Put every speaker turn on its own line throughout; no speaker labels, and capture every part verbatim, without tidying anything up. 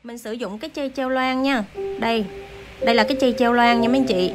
Mình sử dụng cái chây treo loang nha. Đây, đây là cái chây treo loang nha mấy anh chị.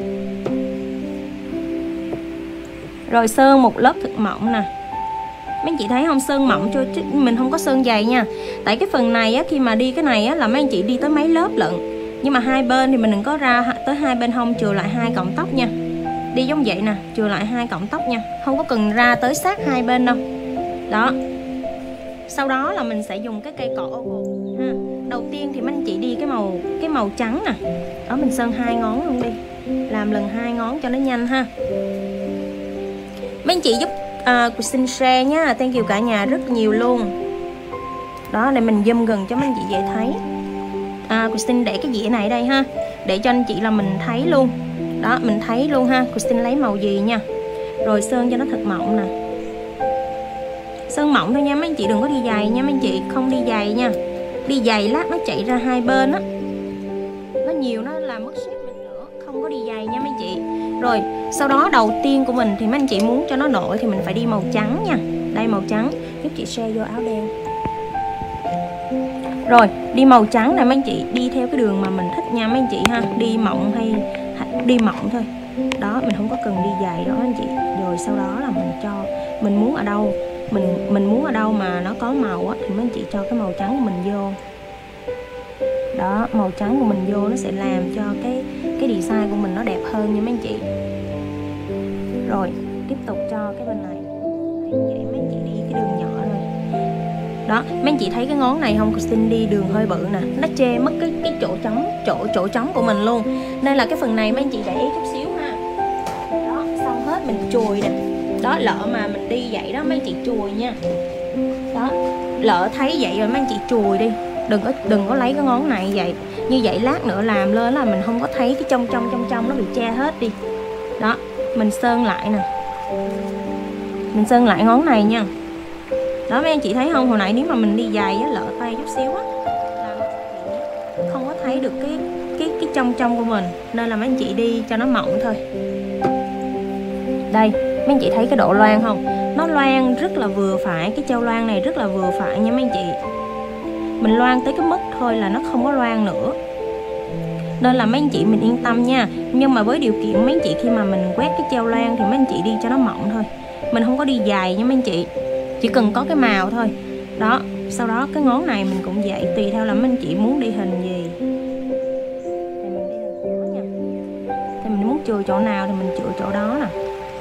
Rồi sơn một lớp thật mỏng nè. Mấy anh chị thấy không, sơn mỏng cho chứ mình không có sơn dày nha. Tại cái phần này á, khi mà đi cái này á là mấy anh chị đi tới mấy lớp lận. Nhưng mà hai bên thì mình đừng có ra tới hai bên hông chừa lại hai cọng tóc nha. Đi giống vậy nè, chừa lại hai cọng tóc nha, không có cần ra tới sát hai bên đâu. Đó. Sau đó là mình sẽ dùng cái cây cọ oval ha. Đầu tiên thì mấy anh chị đi cái màu cái màu trắng nè. Đó, mình sơn hai ngón luôn đi. Làm lần hai ngón cho nó nhanh ha. Mấy anh chị giúp uh, Christine share nhá. Thank you cả nhà rất nhiều luôn. Đó, để mình zoom gần cho mấy anh chị dễ thấy. À, Christine để cái dĩa này đây ha, để cho anh chị là mình thấy luôn. Đó, mình thấy luôn ha. Christine lấy màu gì nha. Rồi sơn cho nó thật mỏng nè. Sơn mỏng thôi nha mấy anh chị, đừng có đi dày nha mấy anh chị, không đi dày nha. Đi dày lát nó chạy ra hai bên á, nó nhiều nó làm mất shape mình nữa. Không có đi dày nha mấy anh chị. Rồi sau đó đầu tiên của mình thì mấy anh chị muốn cho nó nổi thì mình phải đi màu trắng nha. Đây màu trắng, giúp chị share vô áo đen. Rồi đi màu trắng này mấy anh chị, đi theo cái đường mà mình thích nha mấy anh chị ha. Đi mỏng hay đi mỏng thôi. Đó, mình không có cần đi dày đó anh chị. Rồi sau đó là mình cho, mình muốn ở đâu mình mình muốn ở đâu mà nó có màu á thì mấy anh chị cho cái màu trắng của mình vô. Đó, màu trắng của mình vô nó sẽ làm cho cái cái design của mình nó đẹp hơn nha mấy anh chị. Rồi tiếp tục cho cái bên này. Vậy mấy anh chị đi cái đường nhỏ thôi. Đó, mấy anh chị thấy cái ngón này không? Christine đi đường hơi bự nè, nó che mất cái cái chỗ trống, chỗ chỗ trống của mình luôn. Nên là cái phần này mấy anh chị để ý chút xíu ha. Đó, xong hết mình chùi nè. Đó, lỡ mà mình đi vậy đó mấy anh chị chùi nha. Đó, lỡ thấy vậy rồi mấy anh chị chùi đi. Đừng có đừng có lấy cái ngón này vậy. Như vậy lát nữa làm lên là mình không có thấy cái trong trong trong trong nó bị che hết đi. Đó, mình sơn lại nè. Mình sơn lại ngón này nha. Đó mấy anh chị thấy không, hồi nãy nếu mà mình đi giày á, lỡ tay chút xíu á là không có thấy được cái cái cái trong trong của mình. Nên là mấy anh chị đi cho nó mỏng thôi. Đây, mấy anh chị thấy cái độ loang không? Nó loang rất là vừa phải, cái treo loang này rất là vừa phải nha mấy anh chị. Mình loang tới cái mức thôi là nó không có loang nữa. Nên là mấy anh chị mình yên tâm nha. Nhưng mà với điều kiện mấy anh chị khi mà mình quét cái treo loang thì mấy anh chị đi cho nó mỏng thôi. Mình không có đi dài nha mấy anh chị. Chỉ cần có cái màu thôi. Đó, sau đó cái ngón này mình cũng vậy, tùy theo là mấy anh chị muốn đi hình gì thì mình đi hình đó nha. Thì mình muốn chừa chỗ nào thì mình chừa chỗ đó nè.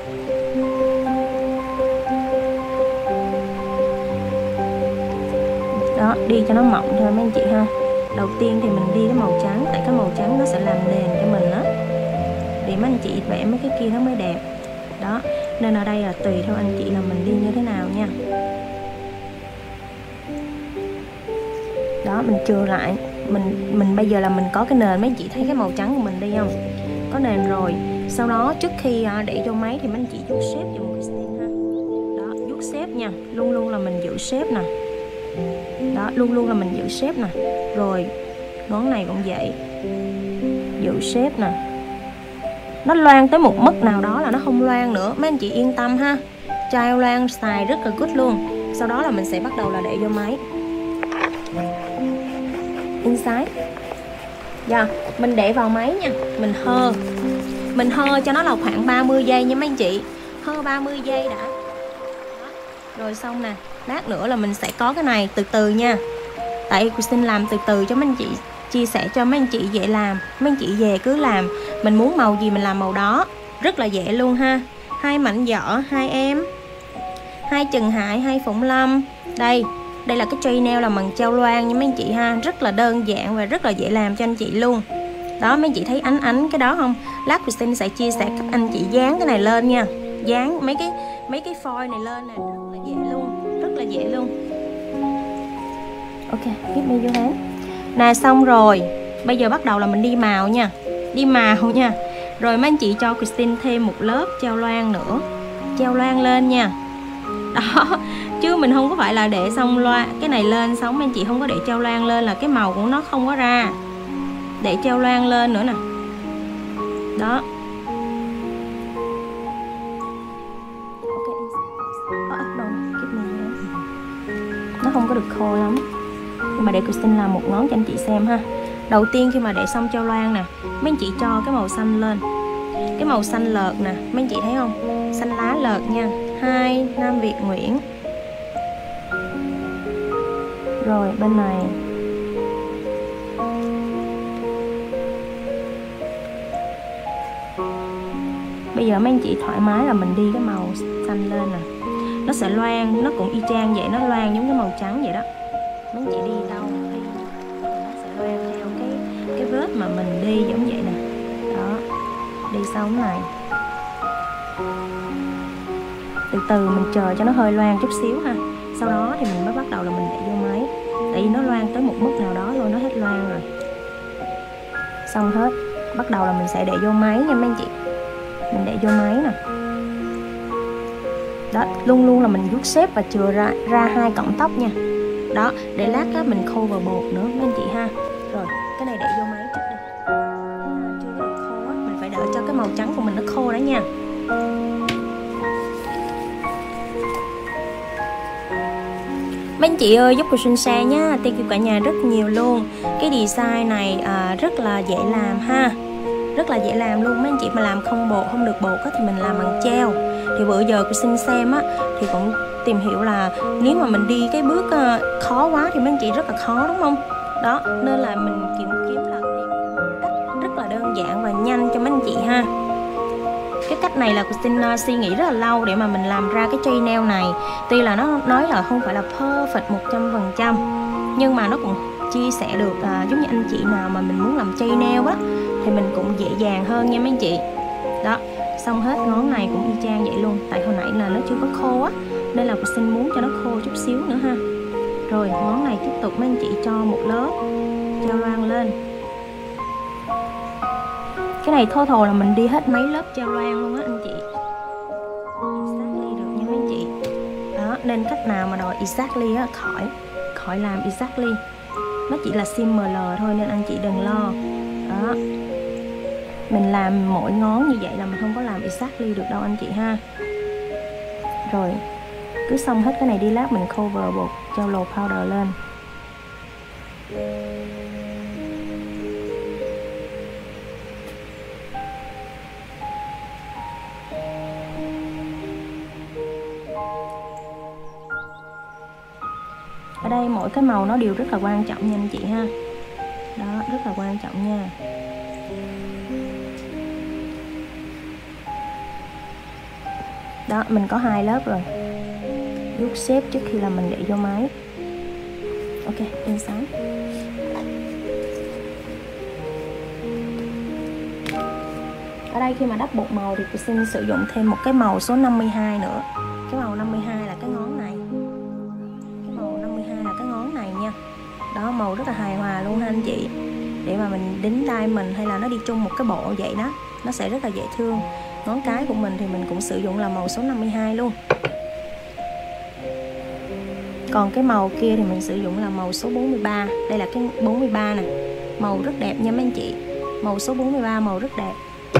Đó, đi cho nó mỏng thôi mấy anh chị ha. Đầu tiên thì mình đi cái màu trắng, tại cái màu trắng nó sẽ làm nền cho mình á. Để mấy anh chị vẽ mấy cái kia nó mới đẹp. Đó, nên ở đây là tùy theo anh chị là mình đi như thế nào nha. Đó, mình chừa lại. Mình mình bây giờ là mình có cái nền, mấy anh chị thấy cái màu trắng của mình đi không? Có nền rồi. Sau đó trước khi để vô máy thì mấy anh chị vuốt shape dùm Christine ha. Đó, vuốt shape nha. Luôn luôn là mình giữ shape nè. Đó, luôn luôn là mình giữ shape nè. Rồi ngón này cũng vậy, giữ shape nè. Nó loang tới một mức nào đó là nó không loang nữa. Mấy anh chị yên tâm ha. Treo loang xài rất là good luôn. Sau đó là mình sẽ bắt đầu là để vô máy. Inside. Dạ, mình để vào máy nha. Mình hơ. Mình hơ cho nó là khoảng ba mươi giây nha mấy anh chị. Hơ ba mươi giây đã. Đó. Rồi xong nè. Lát nữa là mình sẽ có cái này từ từ nha. Tại Christine làm từ từ cho mấy anh chị, chia sẻ cho mấy anh chị dễ làm. Mấy anh chị về cứ làm. Mình muốn màu gì mình làm màu đó. Rất là dễ luôn ha. Hai mảnh giỏ, hai em, hai Trần Hải, hai Phụng Lâm. Đây, đây là cái tray nail làm bằng treo loang nha mấy anh chị ha. Rất là đơn giản và rất là dễ làm cho anh chị luôn. Đó, mấy anh chị thấy ánh ánh cái đó không? Lát Christine sẽ chia sẻ cách anh chị dán cái này lên nha. Dán mấy cái mấy cái foil này lên nè, rất là dễ luôn. Rất là dễ luôn. Ok, give me your hand. Nè, xong rồi. Bây giờ bắt đầu là mình đi màu nha. Đi màu nha. Rồi mấy anh chị cho Christine thêm một lớp treo loang nữa. Treo loang lên nha. Đó. Chứ mình không có phải là để xong loa cái này lên xong mấy anh chị không có để treo loang lên là cái màu của nó không có ra. Để treo loang lên nữa nè. Đó. Ok. Nó không có được khô lắm. Nhưng mà để Kiều Sinh làm một ngón cho anh chị xem ha. Đầu tiên khi mà để xong châu loan nè, mấy anh chị cho cái màu xanh lên. Cái màu xanh lợt nè, mấy anh chị thấy không? Xanh lá lợt nha. Hai Nam Việt Nguyễn. Rồi bên này bây giờ mấy anh chị thoải mái là mình đi cái màu xanh lên nè, nó sẽ loang, nó cũng y chang vậy, nó loang giống cái màu trắng vậy đó. Mấy anh chị đi đâu thì nó sẽ loang theo cái cái vết mà mình đi giống vậy nè. Đó, đi sau cái này, từ từ mình chờ cho nó hơi loang chút xíu ha. Sau đó thì mình mới bắt đầu là mình để vô máy. Tại vì nó loang tới một mức nào đó thôi, nó hết loang rồi. Xong hết, bắt đầu là mình sẽ để vô máy nha mấy anh chị. Mình để vô máy nè. Đó, luôn luôn là mình vuốt xếp và chừa ra ra hai cọng tóc nha. Đó, để lát á mình cover bột nữa mấy anh chị ha. Rồi, cái này để vô máy trước đi. Chưa được khô á, mình phải đợi cho cái màu trắng của mình nó khô đã nha. Mấy anh chị ơi giúp Kiều Sinh share nhá, thank you cả nhà rất nhiều luôn. Cái design này à, rất là dễ làm ha, rất là dễ làm luôn. Mấy anh chị mà làm không bột, không được bột á, thì mình làm bằng treo. Thì bữa giờ Kiều Sinh xem á thì cũng tìm hiểu là nếu mà mình đi cái bước uh, khó quá thì mấy anh chị rất là khó đúng không? Đó, nên là mình kiếm kiếm là cách rất là đơn giản và nhanh cho mấy anh chị ha. Cái cách này là Kiều Sinh uh, suy nghĩ rất là lâu để mà mình làm ra cái chain nail này. Tuy là nó nói là không phải là perfect một trăm phần trăm, nhưng mà nó cũng chia sẻ được uh, giống như anh chị nào mà mình muốn làm chain nail á thì mình cũng dễ dàng hơn nha mấy anh chị. Đó, xong hết ngón này cũng y chang vậy luôn. Tại hồi nãy là nó chưa có khô á, nên là Kiều Sinh muốn cho nó khô chút xíu nữa ha. Rồi ngón này tiếp tục mấy anh chị cho một lớp treo loang lên. Cái này total là mình đi hết mấy lớp treo loang luôn á anh chị. Exactly được nha mấy anh chị. Đó, nên cách nào mà đòi exactly á, khỏi khỏi làm exactly. Nó chỉ là similar thôi nên anh chị đừng lo. Đó, mình làm mỗi ngón như vậy là mình không có làm exactly được đâu anh chị ha. Rồi cứ xong hết cái này đi, lát mình cover bột jello powder lên. Ở đây mỗi cái màu nó đều rất là quan trọng nha anh chị ha. Đó, rất là quan trọng nha. Đó, mình có hai lớp rồi. Vuốt xếp trước khi là mình để vô máy. Ok, in sáng. Ở đây khi mà đắp bột màu thì Kiều Sinh sử dụng thêm một cái màu số năm mươi hai nữa. Cái màu năm mươi hai là cái ngón này. Cái màu năm mươi hai là cái ngón này nha. Đó, màu rất là hài hòa luôn ha anh chị. Để mà mình đính diamond hay là nó đi chung một cái bộ vậy đó, nó sẽ rất là dễ thương. Ngón cái của mình thì mình cũng sử dụng là màu số năm mươi hai luôn. Còn cái màu kia thì mình sử dụng là màu số bốn mươi ba. Đây là cái bốn mươi ba nè. Màu rất đẹp nha mấy anh chị. Màu số bốn mươi ba màu rất đẹp.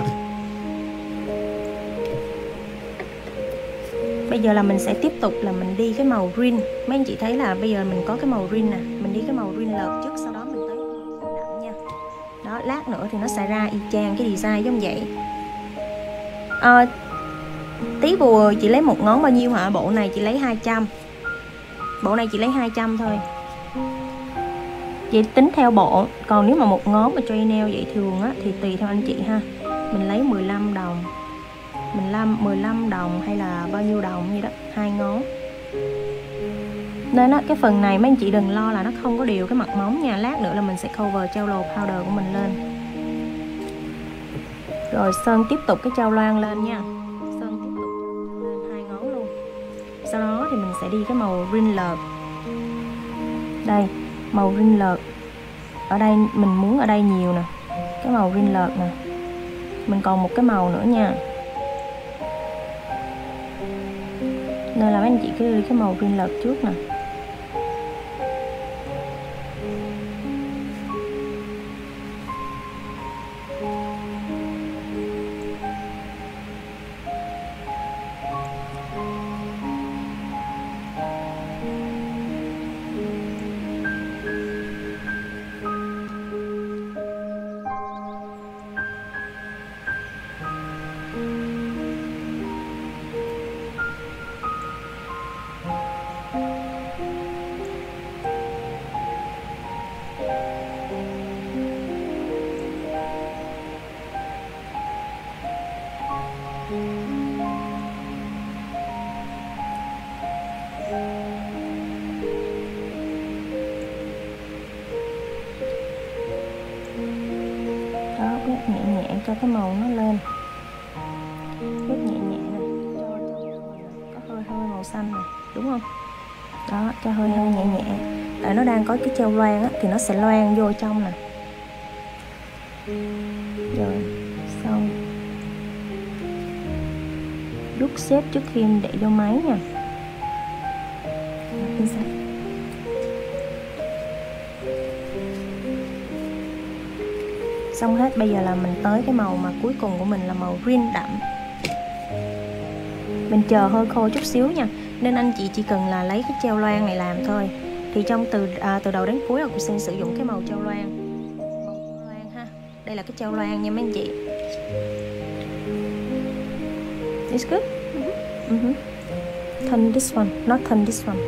Bây giờ là mình sẽ tiếp tục là mình đi cái màu green. Mấy anh chị thấy là bây giờ mình có cái màu green nè. Mình đi cái màu green lợt trước, sau đó mình tới đậm nha. Đó, lát nữa thì nó sẽ ra y chang cái design giống vậy. À, tí bùa chị lấy một ngón bao nhiêu hả? Bộ này chị lấy hai trăm. Bộ này chị lấy hai trăm thôi. Chị tính theo bộ. Còn nếu mà một ngón mà chain nail vậy thường á thì tùy theo anh chị ha. Mình lấy mười lăm đồng. Mình làm mười lăm đồng hay là bao nhiêu đồng như đó, hai ngón. Nên á, cái phần này mấy anh chị đừng lo là nó không có đều cái mặt móng nha. Lát nữa là mình sẽ cover jello powder của mình lên. Rồi sơn tiếp tục cái trao loang lên nha. Sơn tiếp tục lên hai ngón luôn. Sau đó thì mình sẽ đi cái màu green lợt. Đây, màu green lợt. Ở đây mình muốn ở đây nhiều nè. Cái màu green lợt nè. Mình còn một cái màu nữa nha. Nên là mấy anh chị cứ đi cái màu green lợt trước nè. nhẹ nhẹ cho cái màu nó lên, quét nhẹ nhẹ này, cho cho có hơi hơi màu xanh này, đúng không? Đó, cho hơi hơi nhẹ nhẹ, tại nó đang có cái treo loang á, thì nó sẽ loang vô trong nè. Rồi xong đúc xếp trước khi em để vô máy nha. Xong hết, bây giờ là mình tới cái màu mà cuối cùng của mình là màu green đậm. Mình chờ hơi khô chút xíu nha, nên anh chị chỉ cần là lấy cái treo loang này làm thôi. Thì trong từ à, từ đầu đến cuối là cô xin sử dụng cái màu treo loang. Màu treo loang ha. Đây là cái treo loang nha mấy anh chị. It's good. Uh-huh. Turn this one, not turn this one.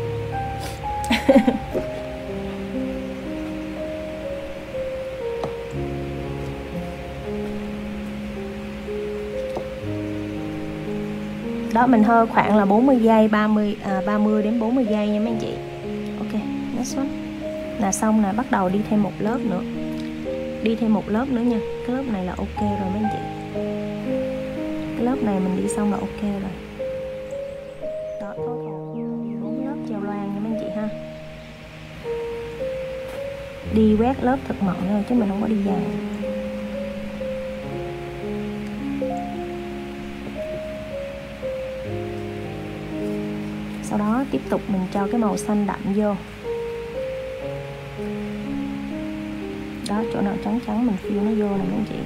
Đó, mình hơi khoảng là bốn mươi giây, ba mươi à, ba mươi đến bốn mươi giây nha mấy anh chị. Ok, next one. Là xong là bắt đầu đi thêm một lớp nữa. Đi thêm một lớp nữa nha. Cái lớp này là ok rồi mấy anh chị. Cái lớp này mình đi xong là ok rồi. Đó, total bốn lớp treo loang nha mấy anh chị ha. Đi quét lớp thật mỏng thôi chứ mình không có đi dài. Sau đó tiếp tục mình cho cái màu xanh đậm vô. Đó, chỗ nào trắng trắng mình phiêu nó vô này mấy anh chị.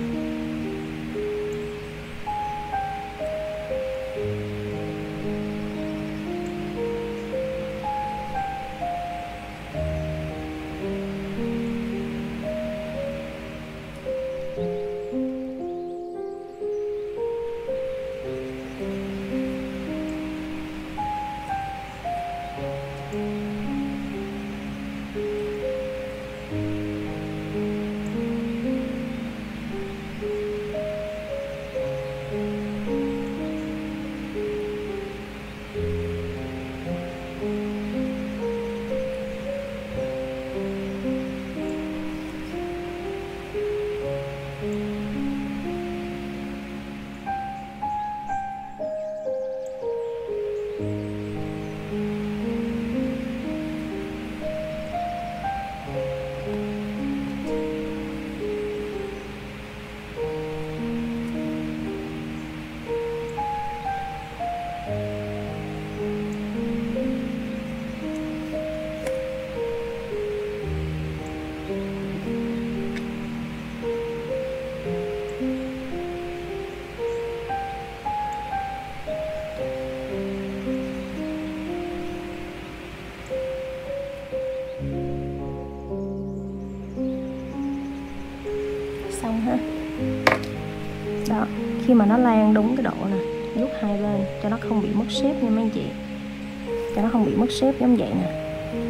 Xong ha. Đó, khi mà nó lan đúng cái độ nè, vuốt hai bên cho nó không bị mất shape nha mấy anh chị. Cho nó không bị mất shape giống vậy nè.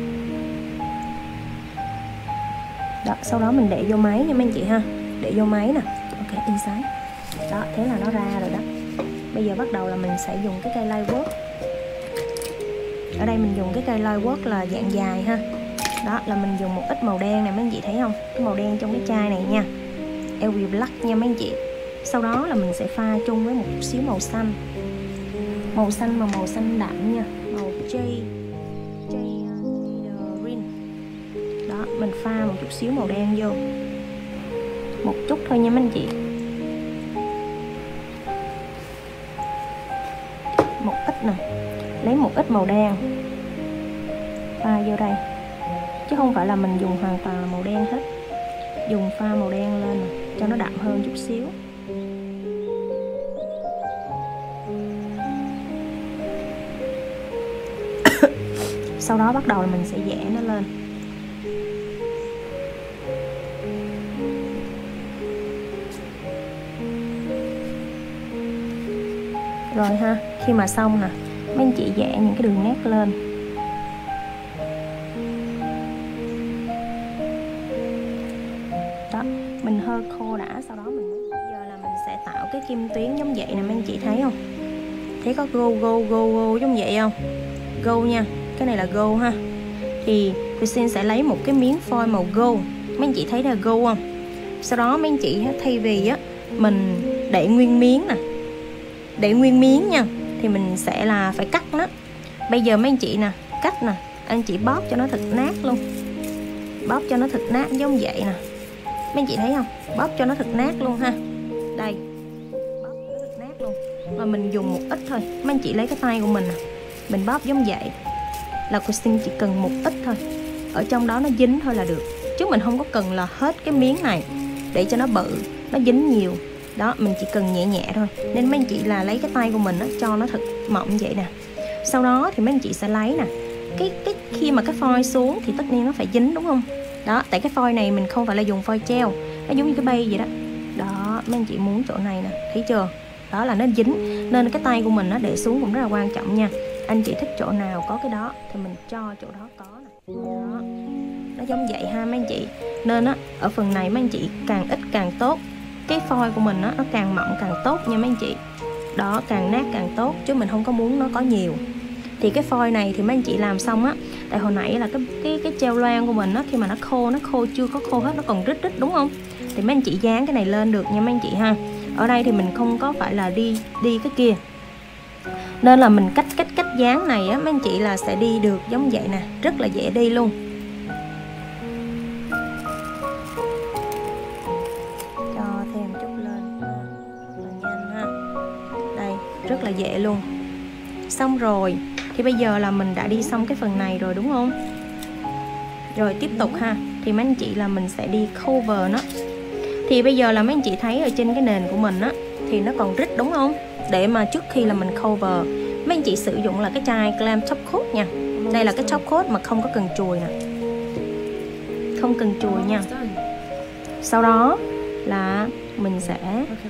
Đó, sau đó mình để vô máy nha mấy anh chị ha. Để vô máy nè. Ok, inside. Đó, thế là nó ra rồi đó. Bây giờ bắt đầu là mình sẽ dùng cái cây Lightwork. Ở đây mình dùng cái cây Lightwork là dạng dài ha. Đó, là mình dùng một ít màu đen này mấy anh chị thấy không? Cái màu đen trong cái chai này nha. lờ vê Black nha mấy anh chị. Sau đó là mình sẽ pha chung với một chút xíu màu xanh. Màu xanh mà màu xanh đậm nha. Màu jade, jade green. Đó, mình pha một chút xíu màu đen vô. Một chút thôi nha mấy anh chị. Một ít nè. Lấy một ít màu đen pha vô đây. Chứ không phải là mình dùng hoàn toàn là màu đen hết. Dùng pha màu đen lên nè, cho nó đậm hơn chút xíu. Sau đó bắt đầu là mình sẽ vẽ nó lên. Rồi ha, khi mà xong nè, mấy anh chị vẽ những cái đường nét lên. Đó, mình hơi khô đã, sau đó mình mới... Bây giờ là mình sẽ tạo cái kim tuyến giống vậy nè mấy anh chị thấy không? Thấy có go go go go giống vậy không? Go nha, cái này là go ha. Thì Christine sẽ lấy một cái miếng foil màu gold. Mấy anh chị thấy là gold không? Sau đó mấy anh chị thay vì á mình để nguyên miếng nè, để nguyên miếng nha, thì mình sẽ là phải cắt nó. Bây giờ mấy anh chị nè, cắt nè, anh chị bóp cho nó thật nát luôn, bóp cho nó thật nát giống vậy nè, mấy anh chị thấy không, bóp cho nó thật nát luôn ha. Đây, bóp cho nó thật nát luôn, mà mình dùng một ít thôi. Mấy anh chị lấy cái tay của mình nè, mình bóp giống vậy là cô xin chỉ cần một ít thôi, ở trong đó nó dính thôi là được, chứ mình không có cần là hết cái miếng này để cho nó bự, nó dính nhiều. Đó, mình chỉ cần nhẹ nhẹ thôi. Nên mấy anh chị là lấy cái tay của mình đó, cho nó thật mỏng vậy nè. Sau đó thì mấy anh chị sẽ lấy nè, cái cái khi mà cái phôi xuống thì tất nhiên nó phải dính đúng không? Đó, tại cái phôi này mình không phải là dùng phôi treo, nó giống như cái bay vậy đó. Đó, mấy anh chị muốn chỗ này nè, thấy chưa? Đó là nó dính, nên cái tay của mình nó để xuống cũng rất là quan trọng nha. Anh chị thích chỗ nào có cái đó thì mình cho chỗ đó có nè. Đó, nó giống vậy ha mấy anh chị. Nên á, ở phần này mấy anh chị càng ít càng tốt. Cái phôi của mình á, nó càng mỏng càng tốt nha mấy anh chị. Đó, càng nát càng tốt, chứ mình không có muốn nó có nhiều. Thì cái phôi này thì mấy anh chị làm xong á, tại hồi nãy là cái cái cái treo loang của mình á, khi mà nó khô, nó khô chưa có khô hết, nó còn rít rít đúng không? Thì mấy anh chị dán cái này lên được nha mấy anh chị ha. Ở đây thì mình không có phải là đi đi cái kia, nên là mình cách cách cách dán này á mấy anh chị là sẽ đi được giống vậy nè, rất là dễ đi luôn. Cho thêm chút lên, rất là nhanh ha. Đây, rất là dễ luôn. Xong rồi thì bây giờ là mình đã đi xong cái phần này rồi đúng không? Rồi tiếp tục ha, thì mấy anh chị là mình sẽ đi cover nó. Thì bây giờ là mấy anh chị thấy ở trên cái nền của mình á, thì nó còn rít đúng không? Để mà trước khi là mình cover, mấy anh chị sử dụng là cái chai Glam Top Coat nha. Đây là cái top coat mà không có cần chùi nè, không cần chùi nha. Sau đó là mình sẽ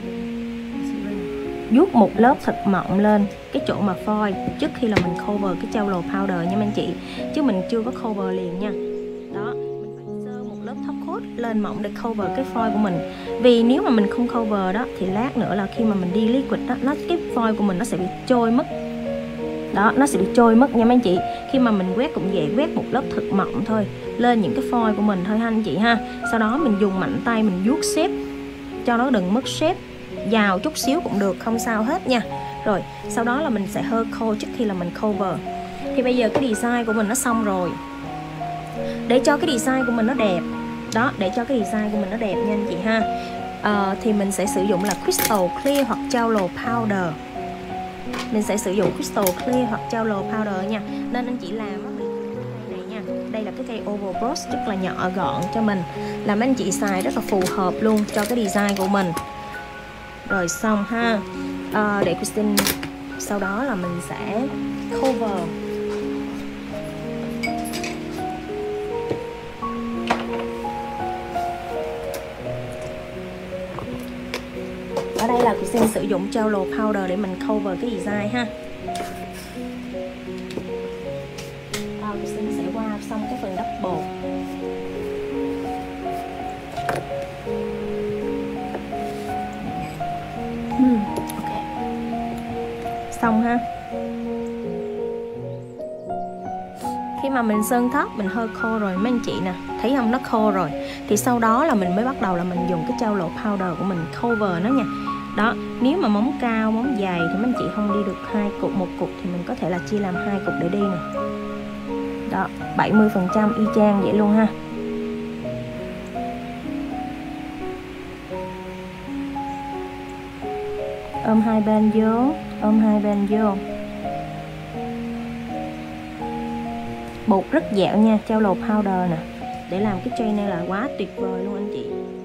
vuốt một lớp thật mỏng lên cái chỗ mà phôi trước khi là mình cover cái gel powder nha mấy anh chị, chứ mình chưa có cover liền nha. Đó, mình phải sơ một lớp top coat lên mỏng để cover cái phôi của mình. Vì nếu mà mình không cover đó thì lát nữa là khi mà mình đi liquid đó, nó cái phôi của mình nó sẽ bị trôi mất. Đó, nó sẽ bị trôi mất nha mấy anh chị. Khi mà mình quét cũng vậy, quét một lớp thật mỏng thôi lên những cái phôi của mình thôi ha anh chị ha. Sau đó mình dùng mạnh tay mình vuốt shape cho nó đừng mất shape, vào chút xíu cũng được, không sao hết nha. Rồi sau đó là mình sẽ hơi khô trước khi là mình cover. Thì bây giờ cái design của mình nó xong rồi. Để cho cái design của mình nó đẹp, đó, để cho cái design của mình nó đẹp nha anh chị ha, à, thì mình sẽ sử dụng là Crystal Clear hoặc Gel Powder. Mình sẽ sử dụng Crystal Clear hoặc Gel Powder nha. Nên anh chị làm á, mình cây này nha, đây là cái cây oval brush rất là nhỏ gọn cho mình, làm anh chị xài rất là phù hợp luôn cho cái design của mình. Rồi xong ha, à, để Christine sau đó là mình sẽ cover. Ở đây là Christine sử dụng gel powder để mình cover cái design ha. À, Christine sẽ qua xong cái phần đắp bột. Hmm, ok. Xong ha. Khi mà mình sơn tóc mình hơi khô rồi mấy anh chị nè, thấy không, nó khô rồi. Thì sau đó là mình mới bắt đầu là mình dùng cái gel powder của mình cover nó nha. Đó, nếu mà móng cao, móng dài thì mấy anh chị không đi được hai cục, một cục thì mình có thể là chia làm hai cục để đi nè. Đó, bảy mươi phần trăm y chang vậy luôn ha. Ôm hai bên vô, ôm hai bên vô. Bột rất dẻo nha, gel powder nè. Để làm cái tray này là quá tuyệt vời luôn anh chị.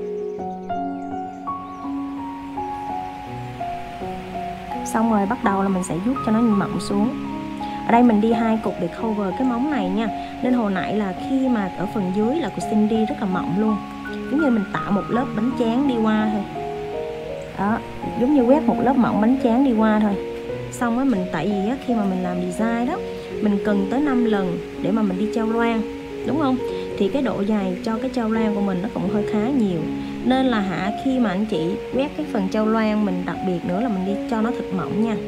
Xong rồi bắt đầu là mình sẽ vuốt cho nó mỏng xuống. Ở đây mình đi hai cục để cover cái móng này nha. Nên hồi nãy là khi mà ở phần dưới là của Cindy rất là mỏng luôn, giống như mình tạo một lớp bánh tráng đi qua thôi. Đó, giống như quét một lớp mỏng bánh tráng đi qua thôi. Xong á mình, tại vì á, khi mà mình làm design đó mình cần tới năm lần để mà mình đi treo loang, đúng không? Thì cái độ dài cho cái treo loang của mình nó cũng hơi khá nhiều. Nên là hả, khi mà anh chị quét cái phần treo loang mình đặc biệt nữa là mình đi cho nó thật mỏng nha.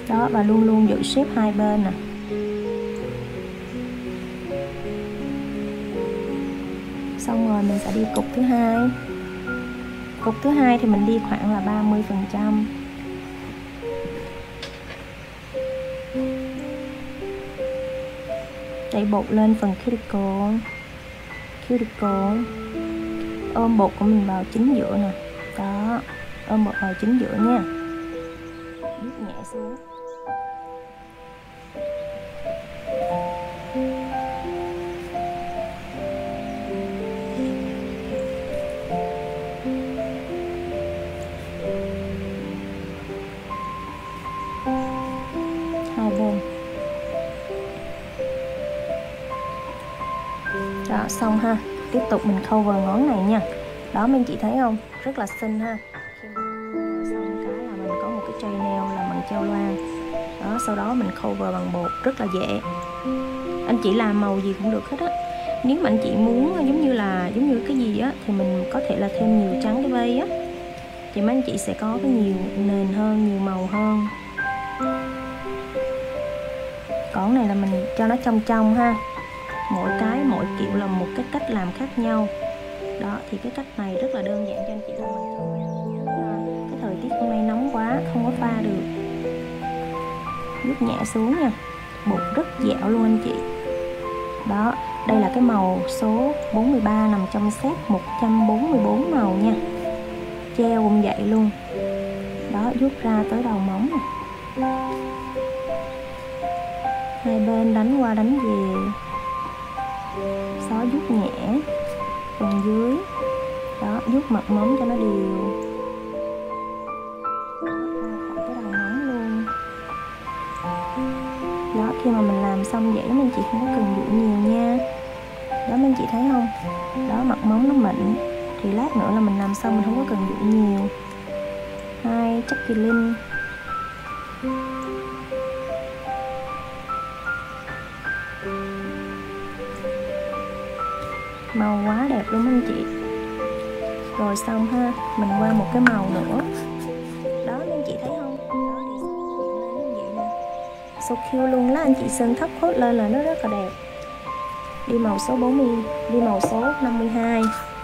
Đó, và luôn luôn giữ xếp hai bên nè. Xong rồi mình sẽ đi cục thứ hai. Cục thứ hai thì mình đi khoảng là ba mươi phần trăm. Đẩy bột lên phần cuticle. Cuticle. Ôm bột của mình vào chính giữa nè. Đó, ôm bột vào chính giữa nha. Nhấc nhẹ xuống. Hai bên. Đó, xong ha. Tiếp tục mình cover ngón này nha. Đó, mấy anh chị thấy không? Rất là xinh ha. Xong cái là mình có một cái tray nail làm bằng treo loang. Đó, sau đó mình cover bằng bột, rất là dễ. Anh chị làm màu gì cũng được hết á. Nếu mà anh chị muốn giống như là giống như cái gì á thì mình có thể là thêm nhiều trắng cái vây á, thì mấy anh chị sẽ có cái nhiều nền hơn, nhiều màu hơn. Còn này là mình cho nó trong trong ha. Mỗi cái mỗi kiểu là một cái cách làm khác nhau. Đó, thì cái cách này rất là đơn giản cho anh chị làm bằng trong. Cái thời tiết hôm nay nóng quá, không có pha được. Nhấc nhẹ xuống nha. Bột rất dẻo luôn anh chị. Đó, đây là cái màu số bốn mươi ba nằm trong set một trăm bốn mươi bốn màu nha. Treo cũng vậy luôn. Đó, rút ra tới đầu móng này. Hai bên đánh qua đánh về. Xóa vuốt nhẹ phần dưới. Đó, vuốt mặt móng cho nó đều. Đó, ra khỏi cái đầu móng luôn. Đó, khi mà mình làm xong vậy mình chị không có cần dụ nhiều nha. Đó, mấy anh chị thấy không? Đó, mặt móng nó mịn. Thì lát nữa là mình làm xong mình không có cần dụ nhiều. Hai, chắc kỳ linh. Màu quá đẹp luôn anh chị. Rồi xong ha, mình qua một cái màu nữa. Đó, anh chị thấy không? Đó, thì như vậy nè. So cute luôn đó, anh chị sơn thấp hốt lên là nó rất là đẹp. Đi màu số bốn mươi, đi màu số năm mươi hai.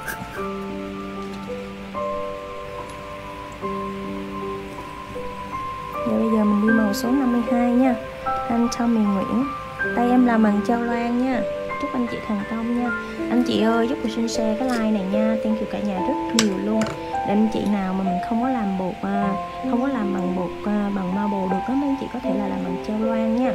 Rồi bây giờ mình đi màu số năm mươi hai nha. Anh Tommy Nguyễn. Tay em làm bằng treo loang nha. Chúc anh chị thành công nha. Anh chị ơi, giúp mình xin share cái like này nha. Thank you cả nhà rất nhiều luôn. Để anh chị nào mà mình không có làm bột à, không có làm bằng bột à, bằng marble được đó, mấy anh chị có thể là làm bằng treo loang nha.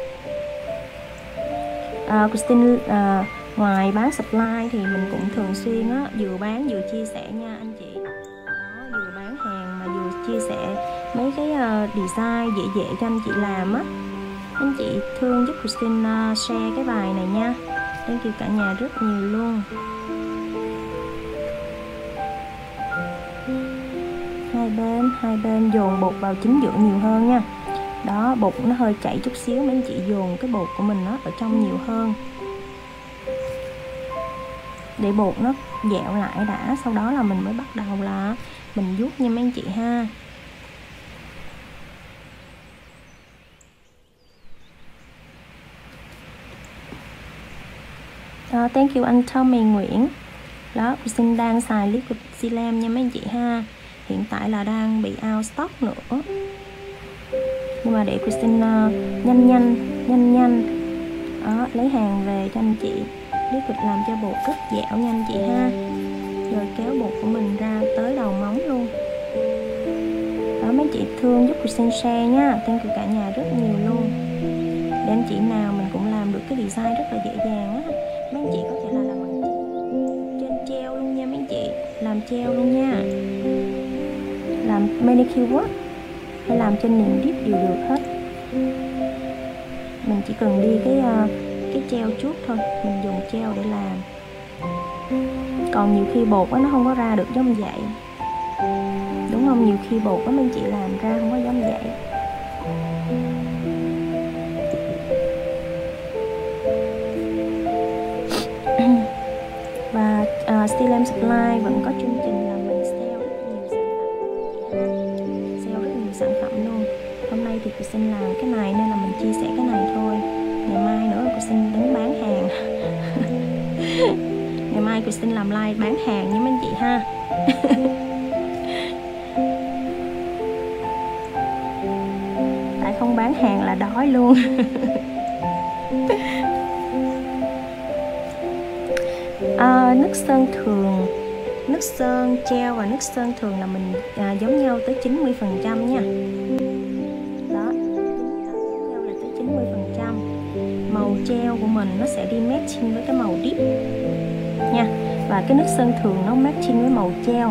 à, Christine à, ngoài bán supply thì mình cũng thường xuyên á, vừa bán vừa chia sẻ nha anh chị. Đó, vừa bán hàng mà vừa chia sẻ mấy cái uh, design dễ dễ cho anh chị làm á. Anh chị thương giúp Christine uh, share cái bài này nha. Thank you cả nhà rất nhiều luôn. Hai bên, hai bên dồn bột vào chính giữa nhiều hơn nha. Đó, bột nó hơi chảy chút xíu, mấy anh chị dồn cái bột của mình nó ở trong nhiều hơn. Để bột nó dẹo lại đã, sau đó là mình mới bắt đầu là mình vuốt nha mấy anh chị ha. Uh, thank you anh Tommy Nguyễn. Đó, Christine đang xài liquid silicone nha mấy anh chị ha. Hiện tại là đang bị out stock nữa. Nhưng mà để Christine uh, nhanh nhanh, nhanh nhanh đó, lấy hàng về cho anh chị. Liquid làm cho bột rất dẻo nha anh chị ha. Rồi kéo bột của mình ra tới đầu móng luôn. Đó, mấy chị thương giúp Christine share nha. Thank you cả nhà rất nhiều luôn. Để anh chị nào mình cũng làm được cái design rất là dễ dàng á. Mấy anh chị có thể là làm bằng trên treo luôn nha mấy anh chị. Làm treo luôn nha. Làm manicure á, hay làm trên nền dip đều được hết. Mình chỉ cần đi cái uh, cái treo trước thôi. Mình dùng treo để làm. Còn nhiều khi bột á, nó không có ra được giống vậy. Đúng không? Nhiều khi bột á mấy anh chị làm ra không có giống vậy. Và uh, Stilam Supply vẫn có chương trình là mình sale rất nhiều sản phẩm. Sale rất nhiều sản phẩm luôn. Hôm nay thì cô xin làm cái này nên là mình chia sẻ cái này thôi. Ngày mai nữa cô xin đứng bán hàng. Ngày mai cô xin làm live bán hàng với mấy anh chị ha. Tại không bán hàng là đói luôn. À, nước sơn thường, nước sơn treo và nước sơn thường là mình à, giống nhau tới chín mươi phần trăm nha. Đó, giống nhau là tới chín mươi phần trăm. Màu treo của mình nó sẽ đi matching với cái màu deep nha. Và cái nước sơn thường nó matching với màu treo.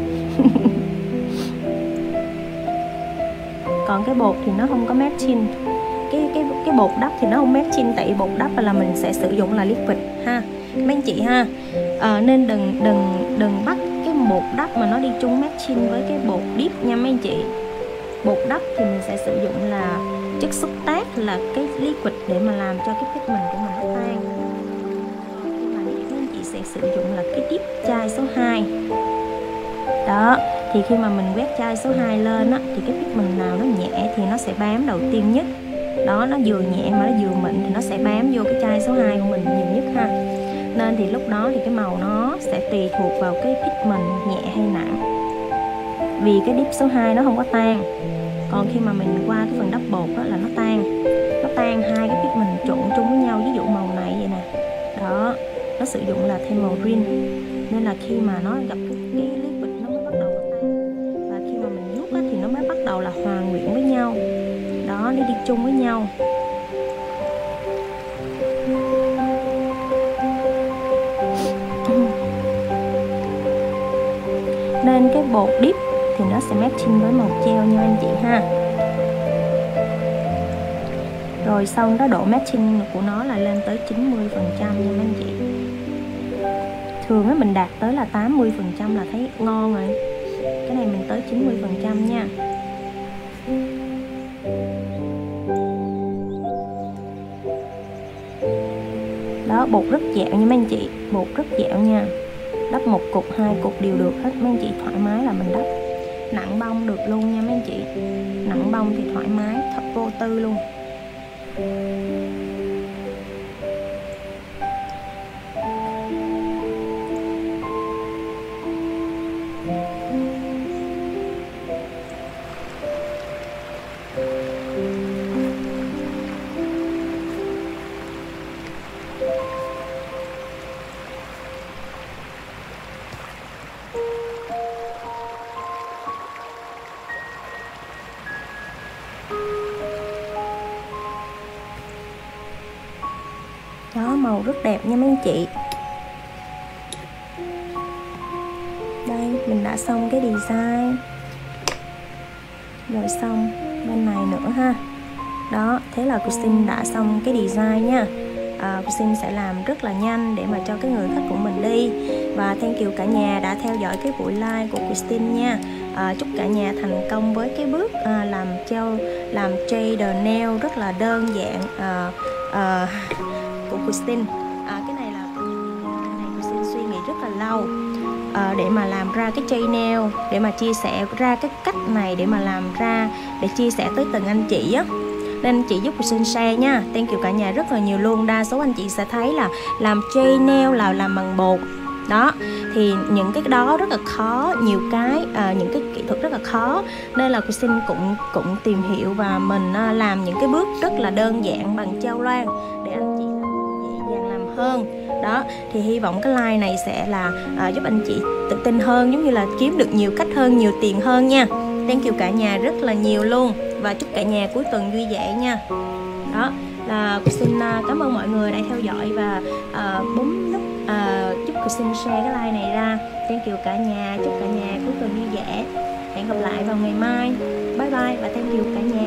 Còn cái bột thì nó không có matching. Cái cái cái bột đắp thì nó không matching, tại bột đắp là mình sẽ sử dụng là liquid ha mấy anh chị ha. À, nên đừng đừng đừng bắt cái bột đắp mà nó đi chung matching với cái bột dip nha mấy anh chị. Bột đắp thì mình sẽ sử dụng là chất xúc tác, là cái liquid để mà làm cho cái pigment của mình nó tan. Nhưng mà dip mấy anh chị sẽ sử dụng là cái dip chai số hai. Đó, thì khi mà mình quét chai số hai lên á, thì cái pigment nào nó nhẹ thì nó sẽ bám đầu tiên nhất. Đó, nó vừa nhẹ mà nó vừa mịn thì nó sẽ bám vô cái chai số hai của mình nhiều nhất ha. Nên thì lúc đó thì cái màu nó sẽ tùy thuộc vào cái pigment nhẹ hay nặng. Vì cái dip số hai nó không có tan. Còn khi mà mình qua cái phần đắp bột đó là nó tan. Nó tan hai cái pigment trộn chung với nhau, ví dụ màu này vậy nè. Đó, nó sử dụng là thêm màu green. Nên là khi mà nó gặp cái, cái liquid nó mới bắt đầu tan. Và khi mà mình vuốt á, thì nó mới bắt đầu là hòa quyện với nhau. Đó, nó đi chung với nhau. Nên cái bột dip thì nó sẽ matching với màu treo nha anh chị ha. Rồi xong đó, độ matching của nó là lên tới chín mươi phần trăm nha anh chị. Thường á mình đạt tới là tám mươi phần trăm là thấy ngon rồi. Cái này mình tới chín mươi phần trăm nha. Đó, bột rất dẻo nha mấy anh chị. Bột rất dẻo nha. Đắp một cục, hai cục đều được hết mấy anh chị, thoải mái là mình đắp. Nặng bông được luôn nha mấy anh chị. Nặng bông thì thoải mái, thật vô tư luôn. Đó, màu rất đẹp nha mấy anh chị. Đây, mình đã xong cái design. Rồi xong bên này nữa ha. Đó, thế là cô xin đã xong cái design nha. à, Cô xin sẽ làm rất là nhanh để mà cho cái người khách của mình đi. Và thank you cả nhà đã theo dõi cái buổi live của Christine nha. à, Chúc cả nhà thành công với cái bước à, làm gel, làm shader nail rất là đơn giản à, à, của Christine. à, Cái này là cái này Christine suy nghĩ rất là lâu à, để mà làm ra cái chain nail, để mà chia sẻ ra cái cách này để mà làm ra, để chia sẻ tới từng anh chị á. Nên anh chị giúp Christine share nha. Thank you cả nhà rất là nhiều luôn. Đa số anh chị sẽ thấy là làm chain nail là làm bằng bột. Đó, thì những cái đó rất là khó, nhiều cái à, những cái kỹ thuật rất là khó. Nên là Christine cũng cũng tìm hiểu và mình à, làm những cái bước rất là đơn giản bằng treo loan để anh chị dễ dàng làm hơn. Đó, thì hy vọng cái like này sẽ là à, giúp anh chị tự tin hơn, giống như là kiếm được nhiều khách hơn, nhiều tiền hơn nha. Thank you cả nhà rất là nhiều luôn. Và chúc cả nhà cuối tuần vui vẻ nha. Đó, là cô xin uh, cảm ơn mọi người đã theo dõi và uh, bấm nút uh, giúp cô xin share cái like này ra. Thank you cả nhà, chúc cả nhà cuối tuần vui vẻ. Hẹn gặp lại vào ngày mai. Bye bye và thank you cả nhà.